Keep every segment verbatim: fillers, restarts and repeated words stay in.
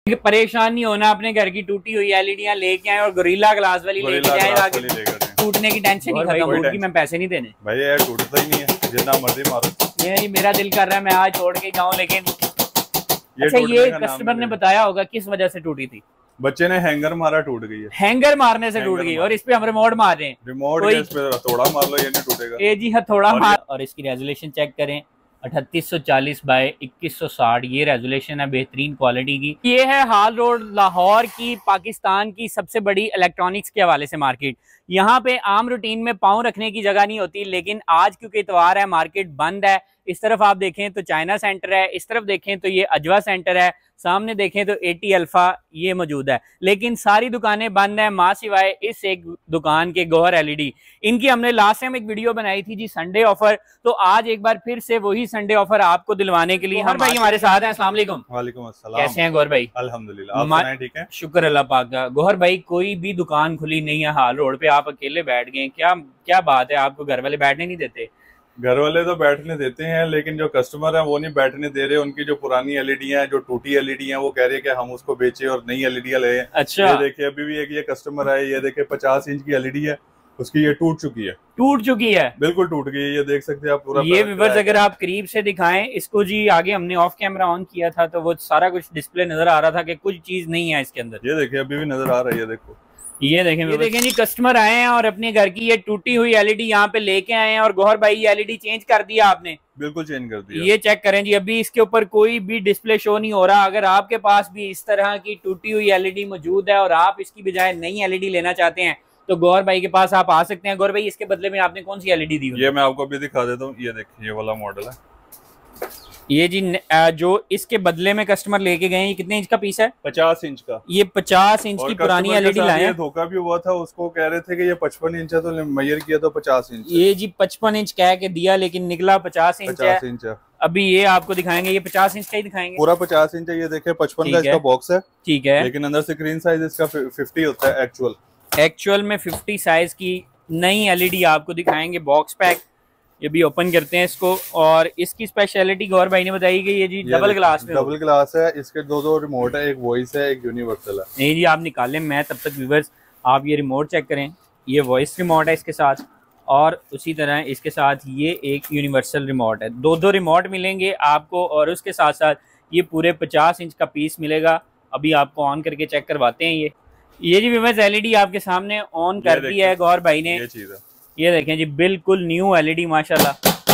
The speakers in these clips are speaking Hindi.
परेशान नहीं होना, अपने घर की टूटी हुई एलईडियां लेके आए और गोरिल्ला ग्लास वाली लेके आए, आगे टूटने की टेंशन नहीं खत्म होगी। मैं पैसे नहीं देने भाई, यार टूटता ही नहीं है, जितना मर्जी मारो। ये मेरा दिल कर रहा है मैं आज छोड़ के जाऊं, लेकिन ये अच्छा ये कस्टमर ने बताया होगा किस वजह से टूटी थी? बच्चे ने हैंगर मारा, टूट गई है। हैंगर मारने से टूट गई और इस पे हम रिमोट मार रहे हैं। रिमोट इस पे हथौड़ा मार लो, ये नहीं टूटेगा। ए जी हथौड़ा मार। और इसकी रेजोल्यूशन चेक करें, अठतीस सौ चालीस बाय इक्कीस सौ साठ ये रेजोल्यूशन है, बेहतरीन क्वालिटी की। ये है हाल रोड लाहौर की, पाकिस्तान की सबसे बड़ी इलेक्ट्रॉनिक्स के हवाले से मार्केट। यहाँ पे आम रूटीन में पाँव रखने की जगह नहीं होती, लेकिन आज क्योंकि इतवार है मार्केट बंद है। इस तरफ आप देखें तो चाइना सेंटर है, इस तरफ देखें तो ये अजवा सेंटर है, सामने देखें तो एटी अल्फा ये मौजूद है, लेकिन सारी दुकानें बंद हैं मां सिवाय इस एक दुकान के गौहर एलईडी। इनकी हमने लास्ट टाइम एक वीडियो बनाई थी जी, संडे ऑफर, तो आज एक बार फिर से वही संडे ऑफर आपको दिलवाने के लिए गौहर भाई हमारे साथ हैं। अस्सलाम वालेकुम। वालेकुम अस्सलाम। कैसे हैं गौहर भाई? अल्हम्दुलिल्लाह, आप सुनाएं? ठीक है, शुक्र अल्लाह पाक का। गौहर भाई कोई भी दुकान खुली नहीं है, हाल रोड पे आप अकेले बैठ गए, क्या क्या बात है? आपको घर वाले बैठने नहीं देते? घर वाले तो बैठने देते हैं, लेकिन जो कस्टमर है वो नहीं बैठने दे रहे। उनकी जो पुरानी एलईडी है, जो टूटी एलईडी है, वो कह रहे हैं कि हम उसको बेचे और नई एलईडी ले। अच्छा, ये देखिए अभी भी एक ये कस्टमर है, ये देखिए पचास इंच की एलईडी है, उसकी ये टूट चुकी है। टूट चुकी है, बिल्कुल टूट गई है, ये देख सकते हैं आप पूरा। ये व्यूअर्स अगर आप करीब से दिखाएं इसको जी, आगे हमने ऑफ कैमरा ऑन किया था तो वो सारा कुछ डिस्प्ले नजर आ रहा था कि कुछ चीज नहीं है इसके अंदर। ये देखिए अभी भी नजर आ रही है, देखो ये देखें, ये देखें जी, कस्टमर आए हैं और अपने घर की ये टूटी हुई एलईडी यहाँ पे लेके आए हैं। और गौहर भाई ये एलईडी चेंज कर दिया आपने? बिल्कुल चेंज कर दिया। ये चेक करें जी, अभी इसके ऊपर कोई भी डिस्प्ले शो नहीं हो रहा। अगर आपके पास भी इस तरह की टूटी हुई एलईडी मौजूद है और आप इसकी बजाय नई एलईडी लेना चाहते हैं तो गौहर भाई के पास आप आ सकते हैं। गौहर भाई इसके बदले में आपने कौन सी एलईडी दी? ये मैं आपको अभी दिखा देता हूँ, ये देखिए ये वाला मॉडल है। ये जी जो इसके बदले में कस्टमर लेके गए हैं, कितने इंच का पीस है? पचास इंच का। ये पचास इंच की पुरानी एलईडी लाए हैं। धोखा भी हुआ था, उसको कह रहे थे कि ये पचपन इंच है, तो मैयर किया तो पचास इंच। ये जी पचपन इंच कह के दिया, लेकिन निकला पचास इंच है। इंच है। अभी ये आपको दिखाएंगे, ये पचास इंच का ही दिखाएंगे, पूरा पचास इंच है। ये देखे पचपन का इसका बॉक्स है, ठीक है, लेकिन अंदर स्क्रीन साइज इसका फिफ्टी होता है। एक्चुअल एक्चुअल में फिफ्टी साइज की नई एलईडी आपको दिखाएंगे, बॉक्स पैक। ये भी ओपन करते हैं इसको, और इसकी स्पेशलिटी गौहर भाई ने बताई कि ये जी डबल ग्लास में डबल ग्लास है। इसके दो दो रिमोट है, एक वॉइस है, एक यूनिवर्सल है। नहीं जी आप निकालें, मैं तब तक व्यूअर्स आप ये रिमोट चेक करें। ये वॉइस रिमोट है इसके साथ, और उसी तरह इसके साथ ये एक यूनिवर्सल रिमोट है। दो दो रिमोट मिलेंगे आपको, और उसके साथ साथ ये पूरे पचास इंच का पीस मिलेगा। अभी आपको ऑन करके चेक करवाते हैं। ये ये जी व्यूअर्स एलईडी आपके सामने ऑन कर दी है गौहर भाई ने। ये चीज है, ये देखें जी, बिल्कुल न्यू एलईडी माशाल्लाह।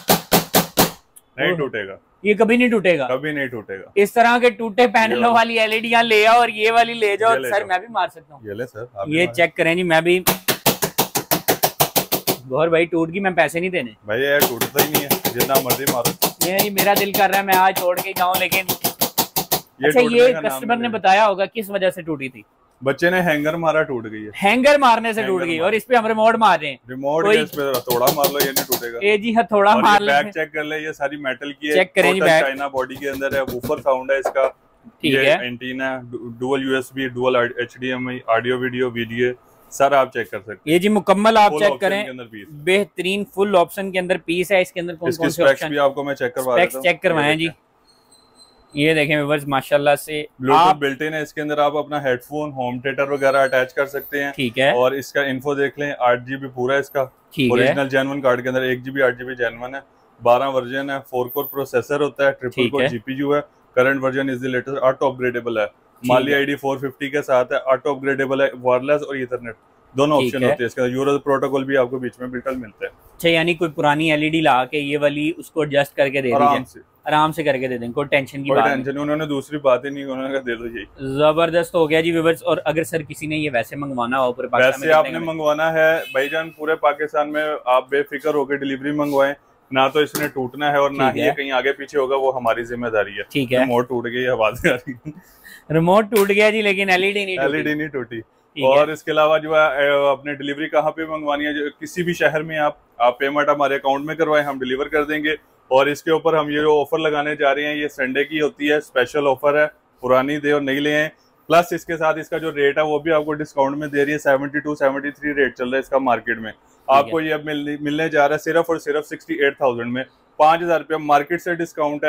नहीं टूटेगा, ये कभी नहीं टूटेगा, कभी नहीं टूटेगा। इस तरह के टूटे पैनलों वाली एलईडियां ले आओ और ये वाली ले जाओ। सर मैं भी मार सकता हूँ? ये ले सर, ये चेक करें जी, मैं भी। गौहर भाई टूट गई, मैं पैसे नहीं देने। भाई यार टूटता ही नहीं है, जितना मर्जी मारो। ये मेरा दिल कर रहा है मैं आज छोड़ के जाऊं, लेकिन अच्छा ये कस्टमर ने बताया होगा किस वजह से टूटी थी? बच्चे ने हैंगर मारा, टूट गई है। हैंगर मारने से टूट गई, और इस पे हम रिमोट मार रहे हैं। रिमोट इस पे हथौड़ा मार लो, ये नहीं टूटेगा। ए जी हथौड़ा मार ले। बैक चेक कर ले, ये सारी मेटल की है। चेक करें जी बैक। चाइना बॉडी के अंदर है, वूफर साउंड है इसका, ठीक है, antenna, dual USB, dual HDMI, audio video video sir आप चेक कर सकते हैं। ये जी मुकम्मल आप चेक करें, बेहतरीन फुल ऑप्शन के अंदर पीस है। इसके अंदर कौन कौन से ऑप्शन भी आपको मैं चेक करवा देता हूं, चेक करवाएं जी। ये देखें व्यूअर्स माशाल्लाह से ब्लूटूथ बिल्ट इन है इसके अंदर। आप अपना हेडफोन, होम थिएटर वगैरह अटैच कर सकते हैं, ठीक है। और इसका इन्फो देख लें, आठ जीबी पूरा इसका, ओरिजिनल जेन्युइन कार्ड के अंदर एक जीबी आठ जीबी जेन्युइन है, बारह वर्जन है, फोर कोर प्रोसेसर होता है, ट्रिपल कोर जीपीयू है, current version is the latest, auto upgradable है, माली आईडी फोर फिफ्टी के साथ है, ऑटो अपग्रेडेबल है, वायरलेस और ईथरनेट दोनों ऑप्शन होते हैं इसके अंदर। यूरो प्रोटोकॉल भी आपको बीच में बिल्कुल मिलता है। अच्छा, यानी कोई पुरानी एलईडी ला के ये वाली उसको एडजस्ट करके दे आराम से आराम से करके दे दें, कोई टेंशन की कोई बात टेंशन नहीं। उन्होंने दूसरी बात ही नहीं, उन्होंने दे दो, यही जबरदस्त हो गया जी व्यूअर्स। और अगर सर किसी ने ये वैसे मंगवाना हो, पूरे पाकिस्तान में आपने मंगवाना है भाईजान, पूरे पाकिस्तान में आप बेफिक्र होकर डिलीवरी मंगवाएं, ना तो इसने टूटना है और ना ही ये कहीं आगे पीछे होगा, वो हमारी जिम्मेदारी है। ठीक है, रिमोट टूट गई, आवाज आ रही रिमोट टूट गया जी, लेकिन एलईडी नहीं एलईडी नहीं टूटी। और इसके अलावा जो है अपने डिलीवरी कहाँ पे मंगवानी है, जो किसी भी शहर में आप आप पेमेंट हमारे अकाउंट में करवाएं, हम डिलीवर कर देंगे। और इसके ऊपर हम ये जो ऑफर लगाने जा रहे हैं, ये संडे की होती है, स्पेशल ऑफर है, पुरानी दे और नई ले आए। प्लस इसके साथ इसका जो रेट है वो भी आपको डिस्काउंट में दे रही है, seventy two seventy three rate चल रहा है इसका मार्केट में। आपको ये अब मिल, मिलने जा रहा है सिर्फ और सिर्फ सिक्सटी एट थाउजेंड में, पांच हजार रुपया मार्केट से डिस्काउंट है।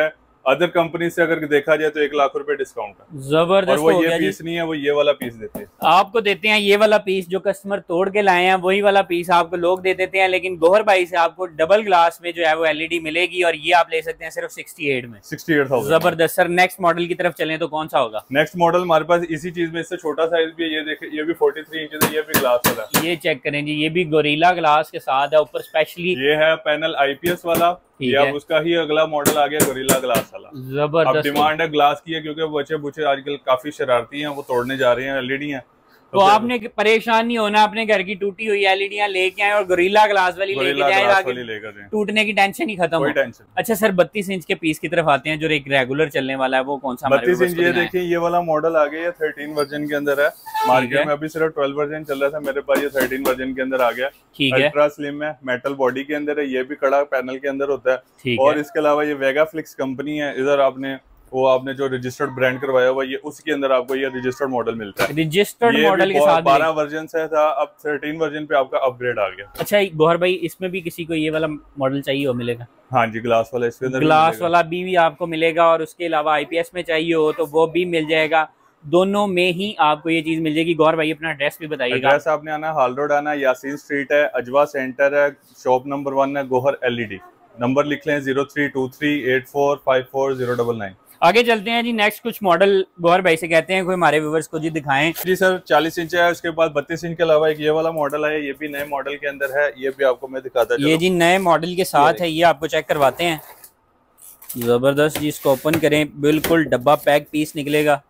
अदर कंपनी से अगर देखा जाए तो एक लाख रुपए डिस्काउंट है। जबरदस्त। और वो हो ये गया पीस नहीं है, वो ये वाला पीस देते हैं आपको, देते हैं ये वाला पीस जो कस्टमर तोड़ के लाए हैं, वही वाला पीस आपको लोग दे देते हैं। लेकिन गौहर भाई से आपको डबल ग्लास में जो है वो एलईडी मिलेगी और ये आप ले सकते हैं सिर्फ सिक्सटी एट में। Sixty eight thousand. जबरदस्त सर। नेक्स्ट मॉडल की तरफ चलें तो कौन सा होगा? नेक्स्ट मॉडल हमारे पास इसी चीज में इससे छोटा साइज भी है, ये देखें, ये भी फोर्टी थ्री इंच है, ये भी ग्लास वाला है। ये चेक करें जी, ये भी गोरिल्ला ग्लास के साथ है ऊपर स्पेशली। ये है पैनल आईपीएस वाला, ये अब उसका ही अगला मॉडल आ गया गोरिल्ला ग्लास वाला। जबरदस्त। अब डिमांड है ग्लास की है क्योंकि बच्चे बुच्चे आजकल काफी शरारती हैं, वो तोड़ने जा रहे हैं एलईडी हैं। तो आपने परेशान नहीं होना, अपने घर की टूटी हुई एलईडियां लेके आए और गोरिल्ला ग्लास वाली लेके जाए, टूटने की टेंशन ही खत्म हो। टेंशन। अच्छा सर, बत्तीस इंच के पीस की तरफ आते हैं जो एक रेगुलर चलने वाला है, वो कौन सा? बत्तीस इंच ये देखिए, ये वाला मॉडल आ गया, थर्टीन वर्जन के अंदर है। मार्केट में अभी सिर्फ ट्वेल्व वर्जन चल रहा था, मेरे पास ये थर्टीन वर्जन के अंदर आ गया। ठीक है। अल्ट्रा स्लिम है, मेटल बॉडी के अंदर है, ये भी कड़ा पैनल के अंदर होता है। और इसके अलावा ये वेगा फ्लिक्स कंपनी है, इधर आपने वो आपने जो रजिस्टर्ड ब्रांड करवाया हुआ, ये उसके अंदर आपको ये रजिस्टर्ड मॉडल मिलता है। रजिस्टर्ड मॉडल के साथ बारह वर्जन से था, अब थर्टीन वर्जन पे आपका अपग्रेड आ गया। अच्छा गौहर भाई, इसमें भी किसी को ये वाला मॉडल चाहिए हो मिलेगा? हाँ जी, ग्लास वाला इसके अंदर ग्लास वाला भी, भी आपको मिलेगा और उसके अलावा आईपीएस में चाहिए हो तो वो भी मिल जाएगा। दोनों में ही आपको ये चीज मिल जाएगी। गौहर भाई अपना एड्रेस भी बताइएगा। एड्रेस आपने आना, हाल रोड आना, यासीन स्ट्रीट है, अजवा सेंटर है, शॉप नंबर वन है, गौहर एलईडी। नंबर लिख लें zero three two three eight four five four zero double nine. आगे चलते हैं जी। नेक्स्ट कुछ मॉडल गौहर भाई से कहते हैं कोई हमारे व्यूअर्स को जी दिखाएं। जी सर, चालीस इंच है, उसके बाद बत्तीस इंच के अलावा एक ये वाला मॉडल है, ये भी नए मॉडल के अंदर है, ये भी आपको मैं दिखाता हूं। ये जी नए मॉडल के साथ है, ये आपको चेक करवाते हैं। जबरदस्त जी, इसको ओपन करें, बिल्कुल डब्बा पैक पीस निकलेगा।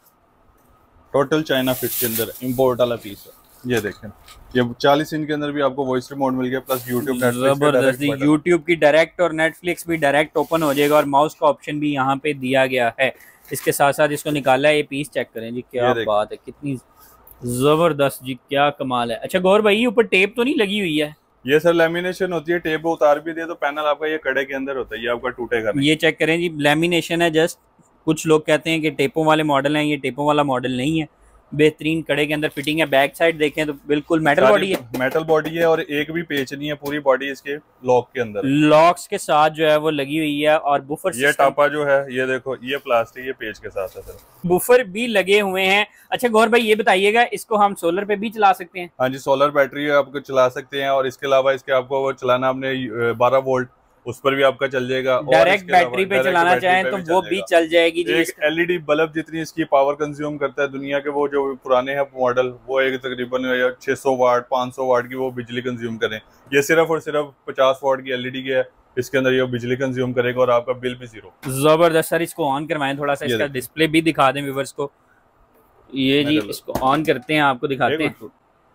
टोटल चाइना फिट के अंदर इंपोर्ट वाला पीस है। ये देखें, ये चालीस इंच के अंदर भी आपको वॉइस रिमोट मिल गया, प्लस यूट्यूब जबरदस्त। यूट्यूब की डायरेक्ट और नेटफ्लिक्स भी डायरेक्ट ओपन हो जाएगा और माउस का ऑप्शन भी यहाँ पे दिया गया है। इसके साथ साथ इसको निकाला है, ये पीस चेक करें जी, क्या बात है, कितनी जबरदस्त जी, क्या कमाल है। अच्छा गौहर भाई, ऊपर टेप तो नहीं लगी हुई है? ये सर लेमिनेशन होती है, टेप उतार भी दे तो पैनल आपका ये कड़े के अंदर होता है, ये आपका टूटेगा नहीं। ये चेक करें जी, लेमिनेशन है जस्ट। कुछ लोग कहते हैं कि टेपों वाले मॉडल हैं, ये टेपों वाला मॉडल नहीं है, बेहतरीन कड़े के अंदर फिटिंग है। बैक साइड देखें तो बिल्कुल मेटल बॉडी है, मेटल बॉडी है और एक भी पेच नहीं है, पूरी बॉडी इसके लॉक के अंदर, लॉक्स के साथ जो है वो लगी हुई है। और बुफर, ये टापा जो है ये देखो, ये प्लास्टिक, ये पेच के साथ है सर, बुफर भी लगे हुए हैं। अच्छा गौहर भाई ये बताइएगा, इसको हम सोलर पे भी चला सकते हैं? हाँ जी, सोलर बैटरी आपको चला सकते हैं और इसके अलावा इसके आपको वो चलाना आपने बारह वोल्ट, उस पर भी आपका चल जाएगा। डायरेक्ट बैटरी पे चलाना चाहें तो वो भी चल जाएगी जी। एक एलईडी बल्ब जितनी इसकी पावर कंज्यूम करता है, दुनिया के वो जो पुराने हैं मॉडल, वो एक तकरीबन छह सौ वाट पाँच सौ वाट की वो बिजली कंज्यूम करें। ये सिर्फ और सिर्फ पचास वाट की एलईडी की है, इसके अंदर ये बिजली कंज्यूम करेगा और आपका बिल भी जीरो। जबरदस्त सर, इसको ऑन करवाएं थोड़ा सा, इसका डिस्प्ले भी दिखा दें व्यूअर्स को। ये जी इसको ऑन करते हैं, आपको दिखाते हैं।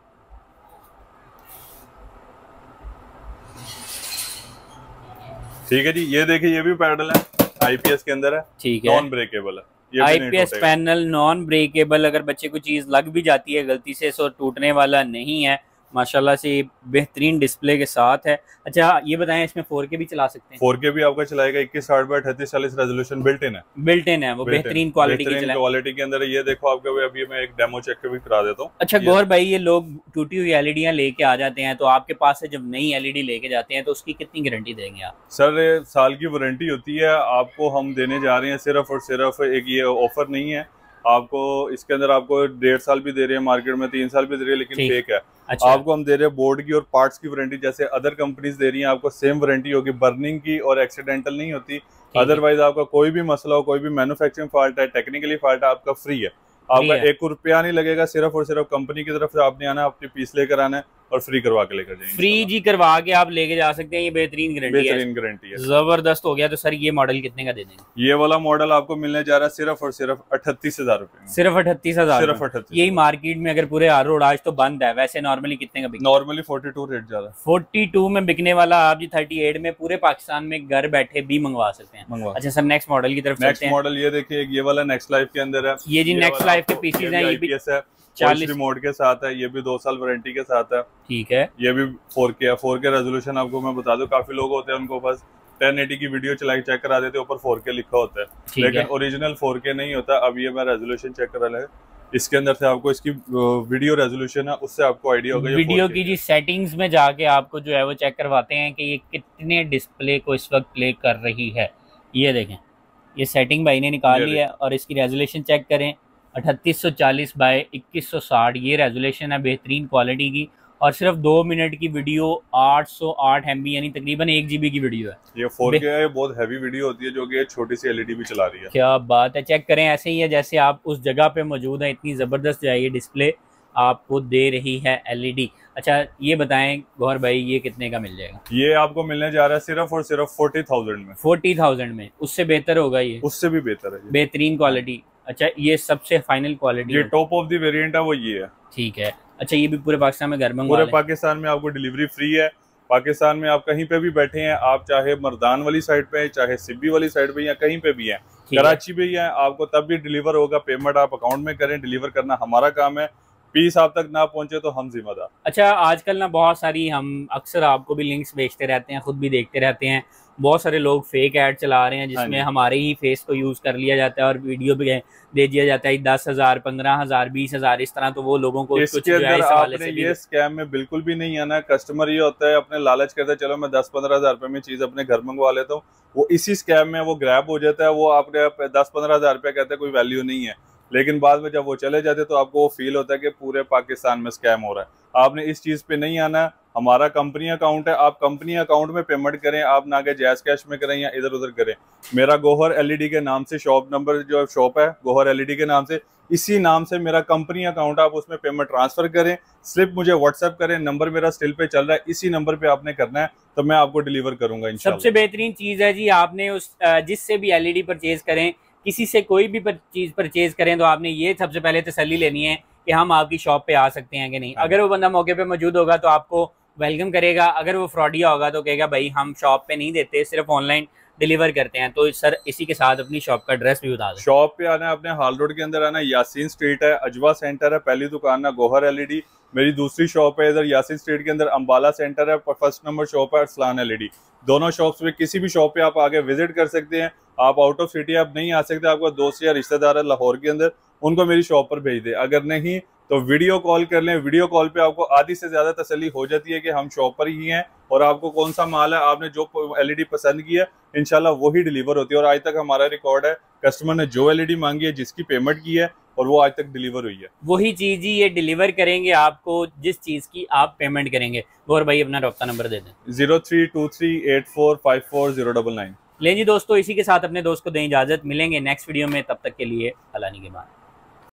ठीक है जी, ये देखिए, ये भी पैडल है, आईपीएस के अंदर है, ठीक है, नॉन ब्रेकेबल है। आईपीएस पैनल नॉन ब्रेकेबल, अगर बच्चे को चीज लग भी जाती है गलती से तो टूटने वाला नहीं है। माशाल्लाह से बेहतरीन डिस्प्ले के साथ है। अच्छा ये बताएं, इसमें फोर के भी चला सकते हैं? फोर के भी आपका चलाएगा, इक्कीस साठ बाय अठतीस चालीस रेजोल्यूशन बिल्ट इन है, बिल्ट इन है वो, बेहतरीन क्वालिटी की क्वालिटी के अंदर। ये देखो आपका, अभी मैं एक डेमो चेक भी करा देता हूँ। अच्छा गौहर भाई, ये लोग टूटी हुई एलईडियां लेके आ जाते हैं तो आपके पास से जब नई एलईडी लेके जाते हैं तो उसकी कितनी गारंटी देंगे आप? सर साल की वारंटी होती है, आपको हम देने जा रहे हैं सिर्फ और सिर्फ एक, ये ऑफर नहीं है आपको, इसके अंदर आपको डेढ़ साल भी दे रहे हैं, मार्केट में तीन साल भी दे रहे हैं, लेकिन फेक है। अच्छा। आपको हम दे रहे हैं बोर्ड की और पार्ट्स की वारंटी, जैसे अदर कंपनीज दे रही हैं आपको सेम वारंटी होगी, बर्निंग की और एक्सीडेंटल नहीं होती। अदरवाइज आपका कोई भी मसला हो, कोई भी मैन्युफैक्चरिंग फॉल्ट है, टेक्निकली फॉल्ट है, आपका फ्री है, आपका एक रुपया नहीं लगेगा, सिर्फ और सिर्फ कंपनी की तरफ से आपने आना, अपनी पीस लेकर आना है और फ्री करवा के लेकर जाएंगे। फ्री जी करवा के आप लेके जा सकते हैं, ये बेहतरीन गारंटी है, बेहतरीन गारंटी है। जबरदस्त हो गया। तो सर ये मॉडल कितने का दे देंगे? ये वाला मॉडल आपको मिलने जा रहा है सिर्फ और सिर्फ अठतीस हजार रुपए, सिर्फ अठतीस हजार सिर्फ अठतीस। यही मार्केट में अगर पूरे आर रोड आज तो बंद है, वैसे नॉर्मली कितने का बिकता? नॉर्मली फोर्टी टू रेट जा रहा है, फोर्टी टू में बिकने वाला आप जी थर्टी एट में पूरे पाकिस्तान में घर बैठे भी मंगवा सकते हैं। मंगवा। अच्छा सर नेक्स्ट मॉडल की तरफ नेक्स्ट मॉडल ये देखिए, ये वाला नेक्स्ट लाइफ के अंदर है। ये जी नेक्स्ट लाइफ के पीसीज हैं, ये भी चालीस रिमोट के साथ है, ये भी दो साल वारंटी के साथ है। ठीक है, ये भी फोर के है। फोर के रेजोल्यूशन आपको मैं बता दूं, काफी लोग होते हैं उनको बस टेन एटी की वीडियो चला के चेक करा देते हैं, ऊपर फोर के लिखा होता है, लेकिन ओरिजिनल फोर के नहीं होता। अब ये मैं रेजोल्यूशन चेक करा ले, इसके अंदर से आपको इसकी वीडियो रेजोल्यूशन है, उससे आपको आइडिया होगा। वीडियो की जी सेटिंग्स में जाके आपको जो है वो चेक करवाते हैं कि ये कितने डिस्प्ले को इस वक्त प्ले कर रही है। ये देखें, ये सेटिंग भाई ने निकाल ली है और इसकी रेजोल्यूशन चेक करें, अठतीस सौ चालीस बाय इक्कीस सौ साठ ये रेजोल्यूशन है, बेहतरीन क्वालिटी की। और सिर्फ दो मिनट की वीडियो आठ सौ आठ एम बी यानी तकरीबन एक जीबी की वीडियो है। ये फोर के है, बहुत हैवी वीडियो होती है जो कि छोटी सी एलईडी भी चला रही है। क्या बात है, चेक करें ऐसे ही है जैसे आप उस जगह पे मौजूद हैं, इतनी ज़बरदस्त जो है ये डिस्प्ले आपको दे रही है एलईडी। अच्छा ये बताएं गौहर भाई ये कितने का मिल जाएगा? ये आपको मिलने जा रहा है सिर्फ और सिर्फ फोर्टी थाउजेंड में। फोर्टी थाउजेंड में? उससे बेहतर होगा ये? उससे भी बेहतर है, बेहतरीन क्वालिटी। अच्छा ये सबसे फाइनल क्वालिटी, ये टॉप ऑफ द वेरिएंट है वो ये है। ठीक है। अच्छा ये भी पूरे पाकिस्तान में घर में? पूरे पाकिस्तान में आपको डिलीवरी फ्री है। पाकिस्तान में आप कहीं पे भी बैठे हैं, आप चाहे मर्दान वाली साइड पे, चाहे सिब्बी वाली साइड पे, या कहीं पे भी हैं, कराची भी है, आपको तब भी डिलीवर होगा। पेमेंट आप अकाउंट में करें, डिलीवर करना हमारा काम है। पीस आप तक ना पहुंचे तो हम जिम्मेदार। अच्छा आजकल ना बहुत सारी, हम अक्सर आपको भी लिंक्स भेजते रहते हैं, खुद भी देखते रहते हैं, बहुत सारे लोग फेक ऐड चला रहे हैं जिसमें हमारे ही फेस को यूज कर लिया जाता है और वीडियो भी दे दिया जाता है दस हजार पंद्रह हजार बीस हजार इस तरह। तो वो लोगों को इसके अंदर आपने ये स्कैम में बिल्कुल भी नहीं आना। कस्टमर ये होता है अपने लालच करता है, चलो मैं दस पंद्रह हजार रुपए में चीज अपने घर मंगवा लेता हूँ, वो इसी स्कैम में वो ग्रैब हो जाता है। वो आपने दस पंद्रह हजार रुपया कहते हैं कोई वैल्यू नहीं है, लेकिन बाद में जब वो चले जाते तो आपको वो फील होता है कि पूरे पाकिस्तान में स्कैम हो रहा है। आपने इस चीज पे नहीं आना। हमारा कंपनी अकाउंट है, आप कंपनी अकाउंट में पेमेंट करें, आप ना के जैज कैश में करें या इधर उधर करें। मेरा गोहर एलईडी के नाम से शॉप नंबर जो शॉप है गोहर एलईडी के नाम से, इसी नाम से मेरा कंपनी अकाउंट, आप उसमें पेमेंट ट्रांसफर करें, स्लिप मुझे व्हाट्सएप करें, नंबर मेरा स्टिल पे चल रहा है, इसी नंबर पे आपने करना है तो मैं आपको डिलीवर करूंगा इंशाल्लाह। सबसे बेहतरीन चीज है जी, आपने उस जिससे भी एलईडी परचेज करें, किसी से कोई भी पर, चीज परचेज करें तो आपने ये सबसे पहले तसल्ली लेनी है कि हम आपकी शॉप पे आ सकते हैं कि नहीं। अगर वो बंदा मौके पे मौजूद होगा तो आपको वेलकम करेगा, अगर वो फ्रॉडिया होगा तो कहेगा भाई हम शॉप पे नहीं देते, सिर्फ ऑनलाइन डिलीवर करते हैं। तो सर इसी के साथ अपनी शॉप का एड्रेस भी बता दें। शॉप पे आना है, अपने हाल रोड के अंदर आना, यासीन स्ट्रीट है, अजवा सेंटर है, पहली दुकान है गोहर एलईडी। मेरी दूसरी शॉप है इधर यासीन स्ट्रीट के अंदर अंबाला सेंटर है, फर्स्ट नंबर शॉप है अरसलान एलईडी। दोनों शॉप्स में किसी भी शॉप पे आप आगे विजिट कर सकते हैं। आप आउट ऑफ सिटी आप नहीं आ सकते, आपका दोस्त या रिश्तेदार है लाहौर के अंदर, उनको मेरी शॉप पर भेज दे। अगर नहीं तो वीडियो कॉल कर लें। वीडियो कॉल पे आपको आधी से ज्यादा तसल्ली हो जाती है कि हम शॉप पर ही हैं और आपको कौन सा माल है, आपने जो एलईडी पसंद की है इंशाल्लाह वही डिलीवर होती है। और आज तक हमारा रिकॉर्ड है, कस्टमर ने जो एलईडी मांगी है, जिसकी पेमेंट की है, और वो आज तक डिलीवर हुई है, वही चीज ही ये डिलीवर करेंगे आपको जिस चीज की आप पेमेंट करेंगे। और भाई अपना रब्ता नंबर दे दें। Zero three two three eight four five four zero double nine. लें जी दोस्तों, इसी के साथ अपने दोस्त को दें इजाजत। मिलेंगे नेक्स्ट वीडियो में, तब तक के लिए अल्लाह निगहबान।